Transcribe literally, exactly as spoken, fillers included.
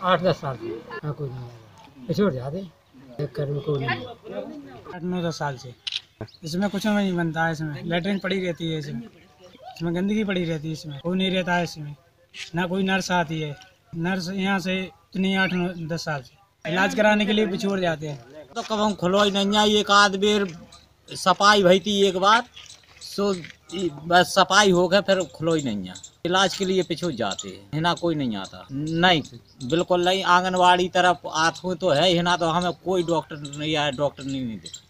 आठ दस साल से। हाँ, कोई नहीं पिछड़ जाते कर कोई नहीं। आठ नौ दस साल से इसमें कुछ नहीं बनता है। इसमें लेटरिन पड़ी रहती है, इसमें इसमें गंदगी पड़ी रहती है, इसमें कोई नहीं रहता है, इसमें ना कोई नर्स आती है। नर्स यहाँ से इतनी आठ नौ दस साल से इलाज कराने के लिए पिछड़ जाते हैं। तो कब हम खुलो ही नहीं आई, एक आध बेर सफाई भई थी एक बार, सो बस सफाई हो गए फिर खुलो ही नहीं है। इलाज के लिए पिछड़ जाते हैं, हिना कोई नहीं आता। नहीं बिल्कुल नहीं, आंगनवाड़ी तरफ आठों तो है हिना, तो हमें कोई डॉक्टर नहीं आया, डॉक्टर नहीं, नहीं दिखा।